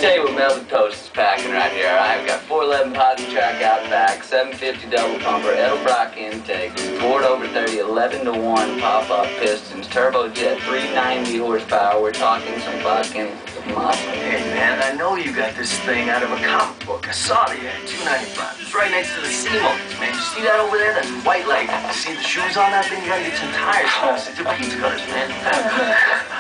tell you what Melvin Toast is packing right here. I've got 411 posi track out back, 750 double pumper, Edelbrock intake, Ford over 30, 11 to 1 pop-up pistons, turbojet, 390 horsepower. We're talking some fucking muscle. Hey man, I know you got this thing out of a comic book. I saw the ad, $295. It's right next to the C-Motors, man. You see that over there? That's white light. You see the shoes on that thing? You gotta get some tires. It's a pizza cutters, man.